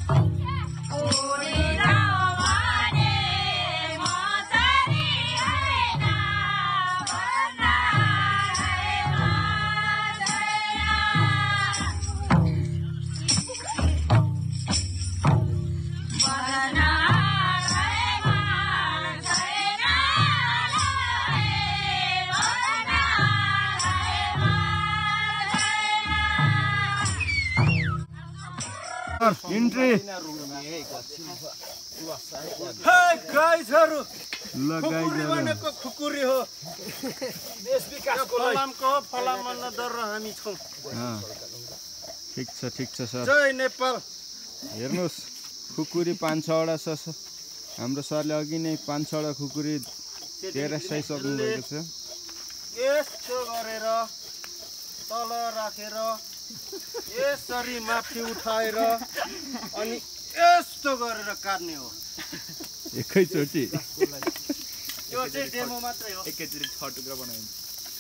Entry. Hey guys-हरु ल गाइजहरु खुकुरी हो देश विकासको फलामको फलाम मन दर हामी छौं ठीक छ सर जय नेपाल हेर्नुस् खुकुरी 5-6 वटा छ हाम्रो सरले अघि नै 5-6 वटा खुकुरी तेराइसक्नु भएको छ यस्तो गरेर तल राखेर यसरी माथि उठाएर अनि यस्तो गरेर काट्ने हो एकैचोटी यो चाहिँ डेमो मात्रै हो एकैचोटी 6 टुक्रा बनाइन्छ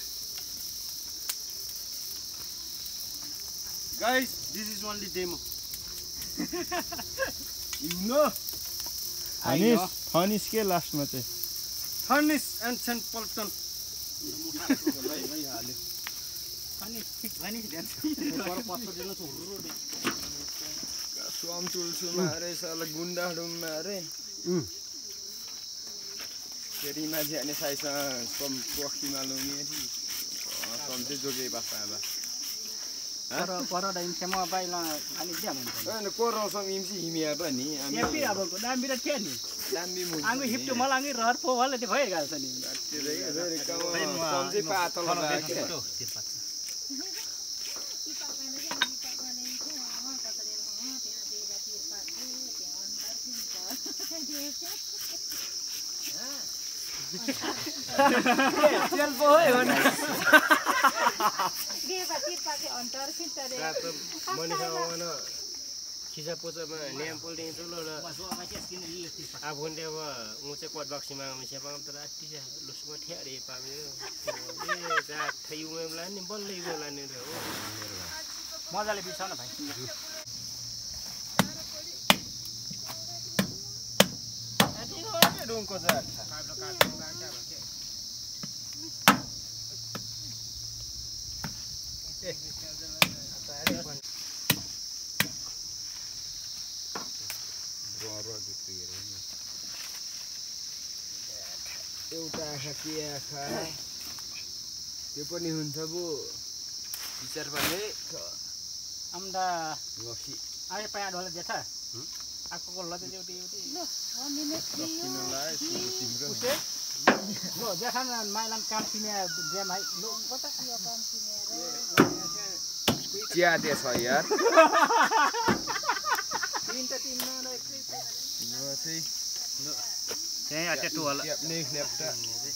guys this is only demo you know finish के लास्टमा चाहिँ फनिस एन्ड सेन्ट पल्टन अनि ठीक भनि ध्यान पर पत्तो दिन स्वाम चुल्छु मारे साला गुन्डाडु मारे फेरि मान्छे अनि साइसा सम कोखी मालुमी थी सम चाहिँ जोगे बासा पर दाइन सेमा बाइला अनि दिया भन्छ हैन कोरो सम इमसी हिमिया पनि एपी अब दाम बिरा थियो नि दामी मु आंगु हिप्टो मलांगि रहर पो वाले त्यो भइहाल्छ नि फेरि कम चाहिँ पातल राखे चल पो हो न खिसा पोचामा न्याम पोल्दै चलो र आफूले अब मुचे कोट बक्सीमा सेपाङ त राति लुसमा ठ्यारे पामे ए जा थैउमे लाने बल्लै लाने हो मजाले बिछाउ न भाइ रुमको जा एउटा आँखा के आँखा त्यो पनि हुन्छ बो विचार भने आम्दा लसी आए पाया ढोले जेठा आको को लते एउटी एउटी किन लाए तिम्रो लो जेठा माइलाम काम किने जे भाइ लो कता यो काम किने चिया दे छ यार तीनटा टिममा न एकै यो चाहिँ त्यही अटे टु होला यापने नेप्टा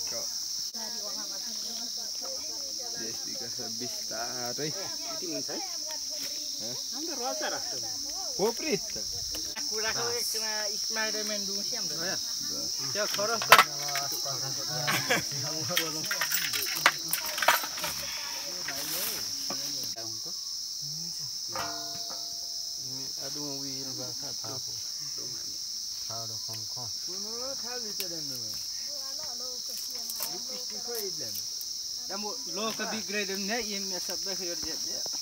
देश विकास बिस्तारै यति हुन्छ है हाम्रो रोजा राख्छ हो प्रित कुराको एकमा स्पाइडरम्यान दुसी हाम्रो त्यो खरस त aduh wil bahasa tahu tahu kongkong kuno kali terdengar lipstick kau idem kamu lo ke big grade ne im sabda khir je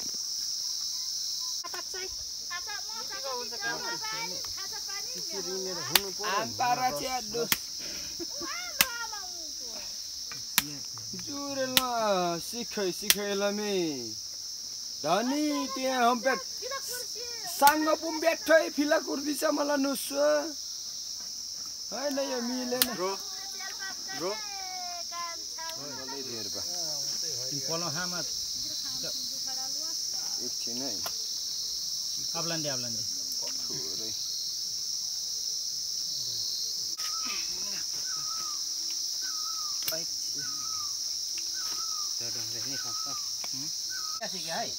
antara ciadus jurlah sikhai lami dhani त्यहाँ हम पे सांग पुम बैठै फिला कुर्दी छ मलाई नुस्व हैन यो मिलेन ब्रो मलाई धेर बा पोलो हामा एकछिन है अबलान्डे थोरै पाइप तर रहने खास कैसे क्या है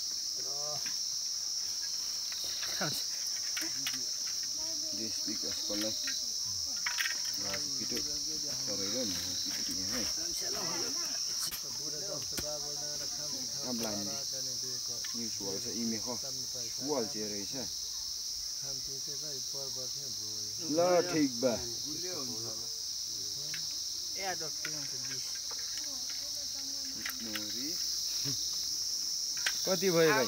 देश विकासको लागि पिटो गरेर नि पिटो है अब लाइन न्युज वाल छ इमे हो वाल चाहिँ रहेछ ल ठीक बा कति भयो भाइ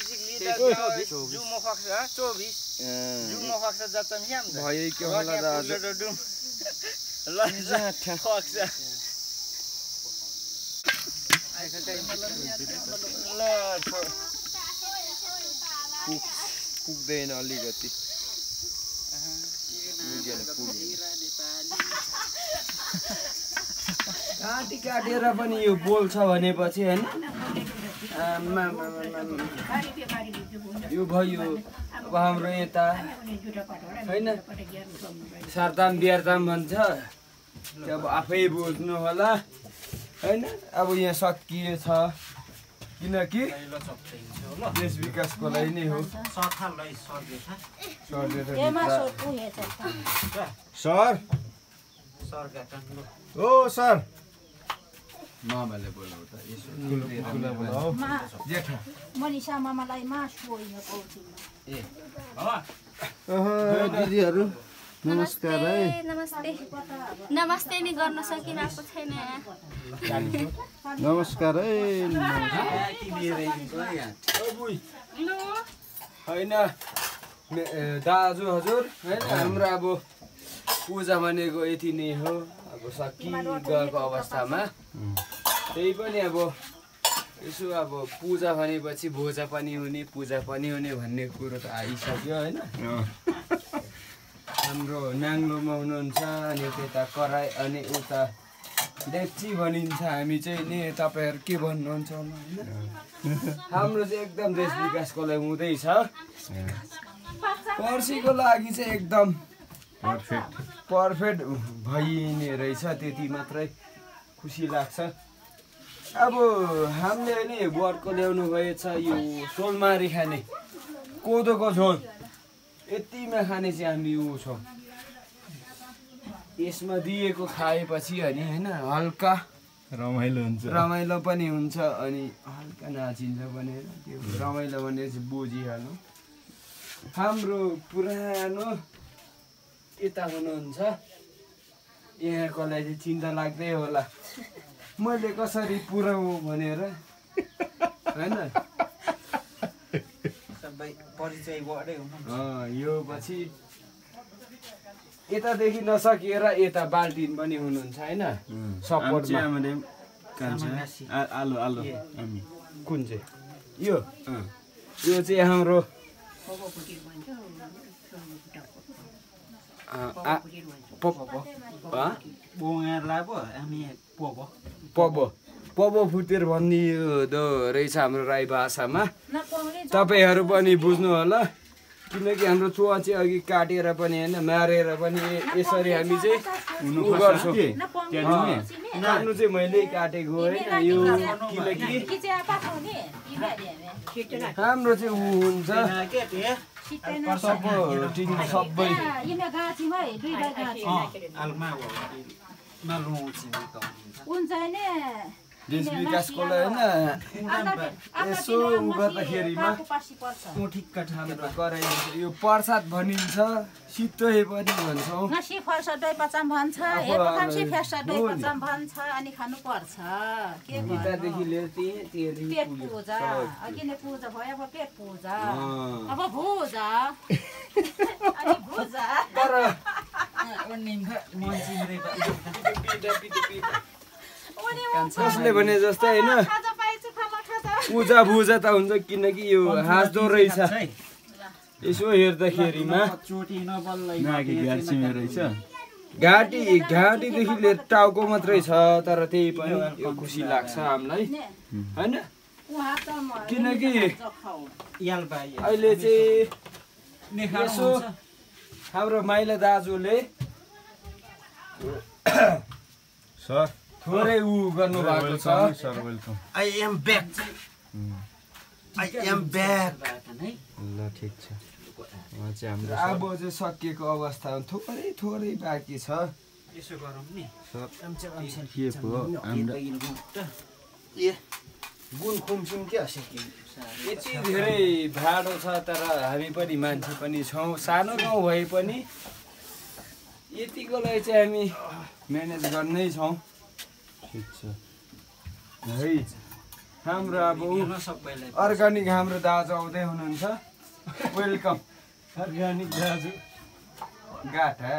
भयो के होला दाजु पुग्दैन अलिकति काटी काटेर पनि यो बोल्छ भनेपछि होइन यो भयो अब हाम्रो यता होइन सारताम बिहारताम भन्छ त्यो अब आफै बुझ्नु होला होइन अब यहाँ सकिएछ किनकि देश विकासको लागि नै हो सर ओ सर मामाले बोलाउ त जेठा मनिषा मामालाई मासु ए दिदीहरू नमस्कार है नमस्ते नमस्ते नि गर्न सकिरहेको छैन नमस्कार है होइन दाजु हजुर होइन हाम्रो अब पूजा भनेको यति नै हो अब सकिगएको अवस्थामा त्यही पनि अब यसो अब पूजा भनेपछि भोजा पनि हुने पूजा पनि हुने भन्ने कुरो त आइसक्यो होइन हाम्रो नाङ्लोमा हुनुहुन्छ अनि त्यता कराई अनि उता डेक्ची भनिन्छ हामी चाहिँ नि तपाईँहरू के भन्नुहुन्छ होला होइन हाम्रो चाहिँ एकदम देश विकासको लागि हुँदैछ पर्सिको लागि चाहिँ एकदम पर्फेक्ट भइने रहेछ त्यति मात्रै खुसी लाग्छ अब हामीले नि बर्को ल्याउनु भएछ यो सोलमारी खाने कोदोको झोल यतिमा खाने चाहिँ हामी यो छौँ यसमा दिएको खाएपछि अनि होइन हल्का रमाइलो पनि हुन्छ अनि हल्का नाचिन्छ पनि त्यो रमाइलो भने चाहिँ बुझिहाल्नु हाम्रो पुरानो यता हुनुहुन्छ यहाँकोलाई चाहिँ चिन्ता लाग्दै होला मैले कसरी पुऱ्याउँ भनेर होइन यो पछि यतादेखि नसकिएर यता बाल्टिन पनि हुनुहुन्छ होइन सपोर्टमा कुन चाहिँ यो चाहिँ हाम्रो पबो फुटेर भनिदो रहेछ हाम्रो राई भाषामा तपाईँहरू पनि बुझ्नु होला किनकि हाम्रो चुवा चाहिँ अघि काटेर पनि होइन मारेर पनि यसरी हामी चाहिँ गर्छौँ काट्नु चाहिँ मैले काटेको होइन यो किनकि हाम्रो चाहिँ ऊ हुन्छ सबै देश विकासको लागि होइन यसो उ गर्दाखेरिमा यो प्रसाद भनिन्छ सितोहे पनि भन्छौँ यतादेखि लिएर कसले भने जस्तै होइन पूजा भुजा त हुन्छ किनकि यो हाँस्दो रहेछ यसो हेर्दाखेरिमा घाँटीदेखि लिएर टाउको मात्रै छ तर त्यही पनि यो खुसी लाग्छ हामीलाई होइन किनकि अहिले चाहिँ यसो हाम्रो माइला दाजुले थोरै उ गर्नु भएको छ I am back. ल ठिक छ अब चाहिँ सकिएको अवस्थामा थोरै बाँकी छ गुण खुम्छौँ क्या यति धेरै भाडो छ तर हामी पनि मान्छे पनि छौँ सानो गाउँ भए पनि यतिकोलाई चाहिँ हामी म्यानेज गर्नै छौँ ठिक छ है हाम्रो अब अर्ग्यानिक हाम्रो दाजु आउँदै हुनुहुन्छ वेलकम अर्ग्यानिक दाजु गाठा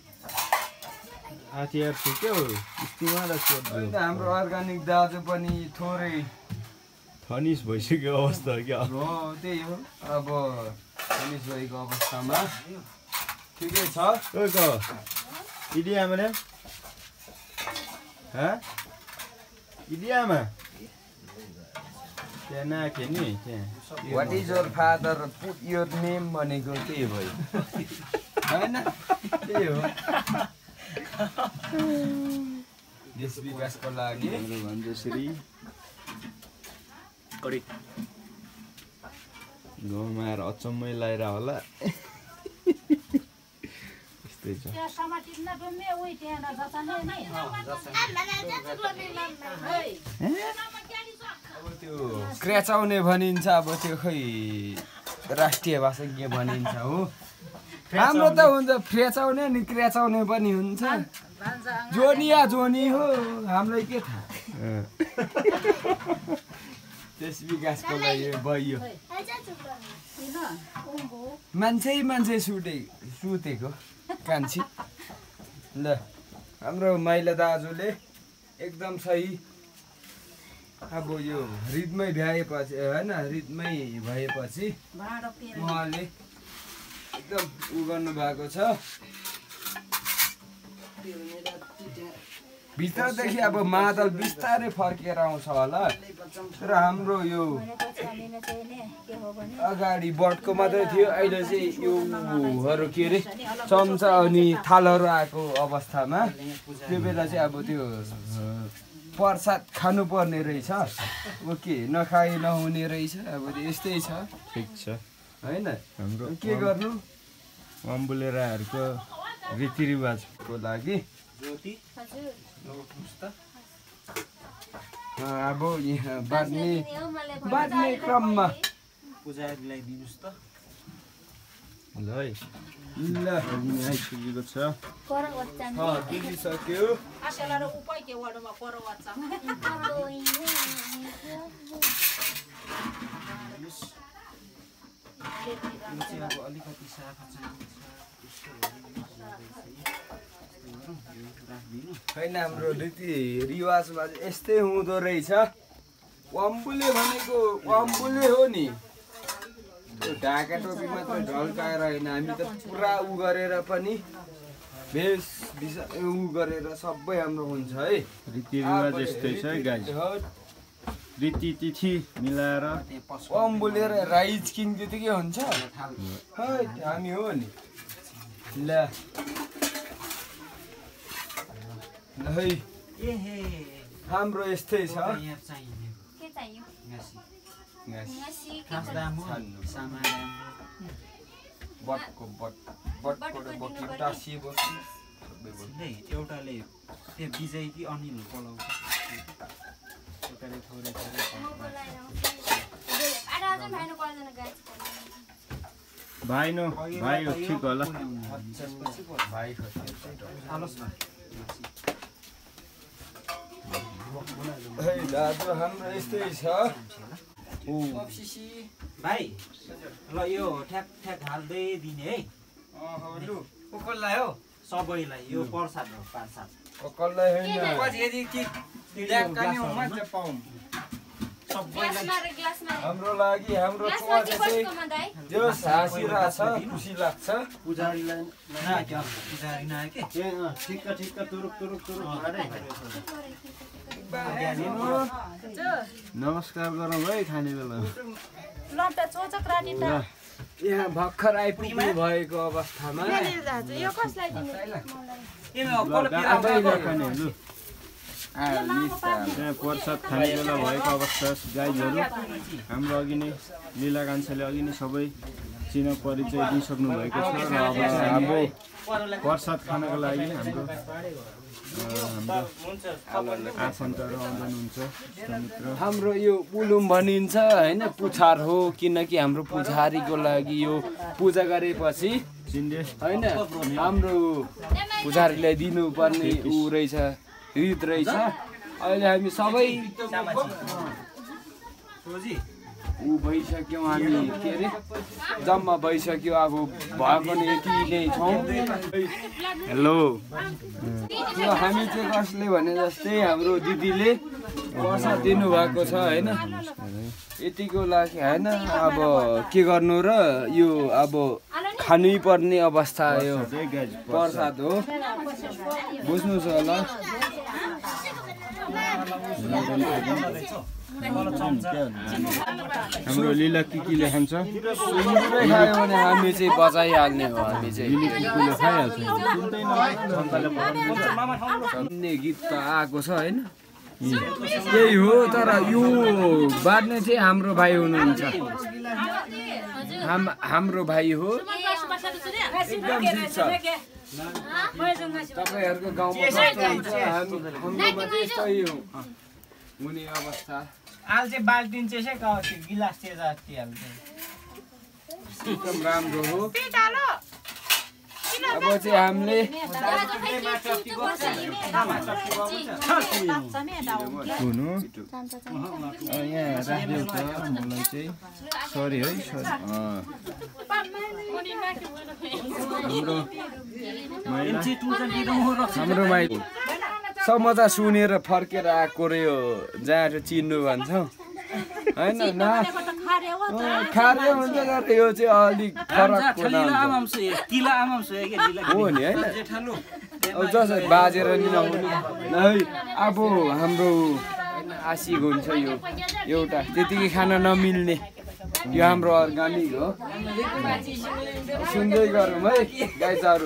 हतियार थियो स्टिमर हाम्रो अर्ग्यानिक दाजु पनि थोरै फनिस भइसक्यो अवस्था क्या हो त्यही हो अब फनिस भएको अवस्थामा ठिकै छ इडियामा इडियामा त्यहाँ नाख्यो नि त्यहाँ what is your father put your name भनेको त्यही भयो होइन त्यही हो देश विकासको लागि जसरी गाउँमा आएर अचम्मै लगाएर होला त्यस्तै छ अब त्यो क्र्याचाउने भनिन्छ अब त्यो खै राष्ट्रिय भाषा के भनिन्छ हो हाम्रो त हुन्छ फ्रेचाउने अनि क्र्याचाउने पनि हुन्छ जोनिया जोनी हो हामीलाई के थाहा देश विकासको लागि भयो मान्छे सुतेको कान्छी ल हाम्रो माइला दाजुले एकदम सही अब यो हृदमै भ्याएपछि होइन हृदमै भएपछि उहाँले एकदम उ गर्नु भएको छ भित्रदेखि अब मादल बिस्तारै फर्केर आउँछ होला तर हाम्रो यो अगाडि बटको मात्रै थियो अहिले चाहिँ योहरू के अरे चम्चा अनि थालहरू आएको अवस्थामा त्यो बेला चाहिँ अब त्यो प्रसाद खानुपर्ने रहेछ ओके नखाइ नहुने रहेछ अब यस्तै छ ठिक छ होइन हाम्रो के गर्नु अम्बुलेराहरूको रीतिरिवाजको लागि अब यहाँ बाँड्ने क्रममा पूजारीलाई दिनुस् त ल है ल आइपुगेको छ दिइसक्यो अलिकति साफा होइन हाम्रो रीतिरिवाजमा यस्तै हुँदो रहेछ अम्बुले भनेको अम्बुले हो नि त्यो ढाका टोपी मात्र ढल्काएर होइन हामी त पुरा उ गरेर पनि भेष उ गरेर सबै हाम्रो हुन्छ है रीतिरिवाज यस्तै छ गाइस रीतिथिति मिलाएर अम्बुले र राइज किङ त्यतिकै हुन्छ हामी हो नि ल है हाम्रो यस्तै छ एउटाले त्यो विजय कि अनिल बोलाउँछ भाइ हो ठिक होला दाजु हाम्रो यस्तै छ भाइ ल यो ठ्याक ठ्याक हाल्दै दिने है लु कसलाई हो सबैलाई यो प्रसाद हो प्रसाद कसलाई होइन हाम्रो लागि हाम्रो चुवा चाहिँ जो हाँसिरहेछ खुसी लाग्छ पुजारीलाई पुजारी नआयो के ठिक्क ठिक्क तुरुक तुरुक तुरुक नमस्कार गरौँ है खाने बेला यहाँ भर्खर आइपुग्नु भएको अवस्थामा त्यहाँ प्रसाद खाने बेला भएको अवस्था गाइजहरू हाम्रो अघि नै लीला कान्छाले अघि नै सबै चिना परिचय दिइसक्नु भएको छ र अब हाम्रो प्रसाद खानको लागि हाम्रो आफन्तहरू आउँदैन हुन्छ इष्टमित्र हाम्रो यो पुलुम भनिन्छ होइन पुछार हो किनकि हाम्रो पुछारीको लागि यो पूजा गरेपछि होइन हाम्रो पुछारीलाई दिनुपर्ने ऊ रहेछ रीत रहेछ अहिले हामी सबै ऊ भइसक्यौँ हामी के अरे जम्मा भइसक्यो अब भएको नि यति नै छौँ हेलो यो हामी चाहिँ कसले भने जस्तै हाम्रो दिदीले पैसा दिनुभएको छ होइन यतिको लागि होइन अब के गर्नु र यो अब खानै पर्ने अवस्था यो प्रसाद हो बुझ्नुहोस् होला हाम्रो लीला किले खान्छ खायो भने हामी चाहिँ बचाइहाल्ने हो हामी चाहिँ खाइहाल्छ गीत त आएको छ होइन त्यही हो तर यो बाँड्ने चाहिँ हाम्रो भाइ हुनुहुन्छ हाम्रो भाइ हो एकदम ठिक छ तपाईँहरूको गाउँमा कस्तो हुन्छ हाम्रोमा त्यस्तै हो हुने अवस्था आल चाहिँ बाल्टिन चाहिँ गिलास चाहिँ जति हाल्छ एकदम राम्रो हो अब चाहिँ हामीले यहाँ राखिदेऊ त मलाई चाहिँ सरी है सरी हाम्रो माइ समाचार सुनेर फर्केर आएको रे यो जहाँ चिन्नु भन्छ होइन न खारे हुन्छ तर यो चाहिँ अलिक फरक हो नि होइन अब जसरी बाजेर नि नहुने है अब हाम्रो आशिक हुन्छ यो एउटा त्यतिकै खान नमिल्ने यो हाम्रो अर्ग्यानिक हो सुन्दै गरौँ है गाईचारू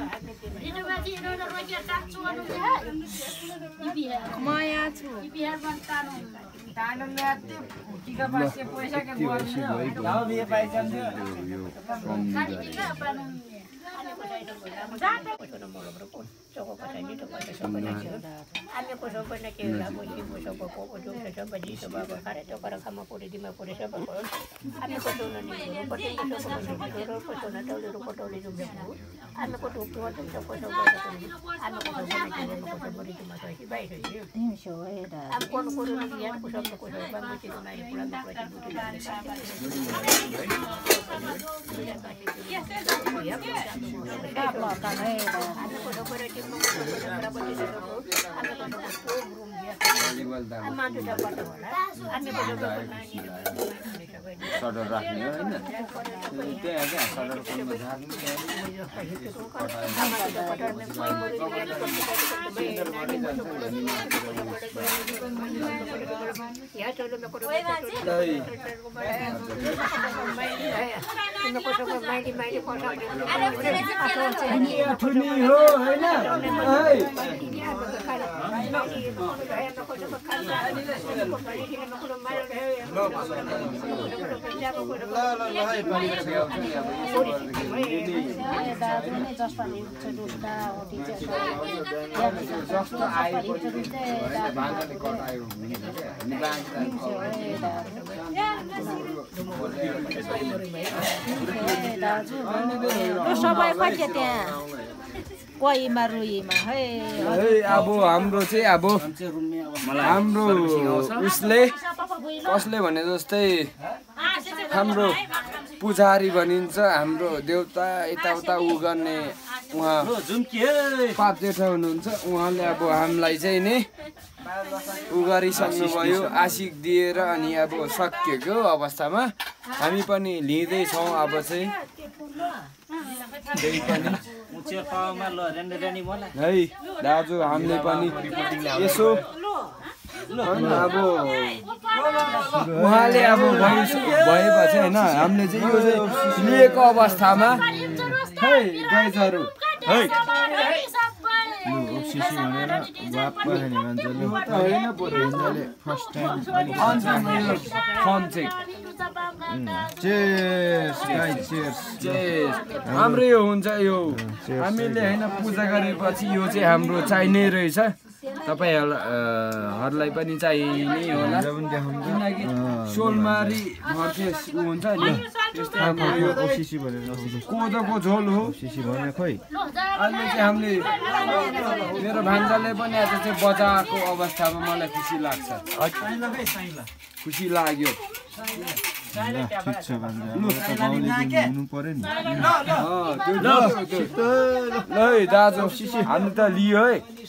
सडर राख्ने हो होइन त्यहाँ क्या सडर फोनमा झार्नु ठुनी हो होइन जस्तो आएपछि भान्जाले कटायो सबै कति त्यहाँ कोहीमा रुईमा है अब हाम्रो चाहिँ अब हाम्रो उसले कसले भने जस्तै हाम्रो पुजारी भनिन्छ हाम्रो देउता यताउता उ गर्ने उहाँ पाप जेठा हुनुहुन्छ उहाँले अब हामीलाई चाहिँ नि उ गरिसक्नुभयो आशिक दिएर अनि अब सकिएको अवस्थामा हामी पनि लिँदैछौँ अब चाहिँ है दाजु हामीले पनि यसो अब उहाँले अब भएपछि होइन हामीले चाहिँ यो चाहिँ लिएको अवस्थामा है गाईहरू है लु ओसिसी भनेर वाप गर्ने मान्छेले होइन पऱ्यो फर्स्ट टाइम अन्त मेरो फन चाहिँ चेयर्स गाइस चेयर्स चेस हाम्रो यो हुन्छ यो हामीले होइन पूजा गरेपछि यो चाहिँ हाम्रो चाहिने रहेछ तपाईँहरूलाई पनि चाहिने होला किनकि सोलमारी भर्सेस ऊ हुन्छ नि त्यस्तै हाम्रो यो ओसिसी भनेर कोदोको झोल हो ओसिसी भने खोइ अहिले चाहिँ हामीले मेरो भान्जाले पनि आज चाहिँ बजाएको अवस्थामा मलाई खुसी लाग्छ खुसी लाग्यो ठिक छ भान्जा गाउँले हुनु पर्यो नि ल दाजु हामी त लियो है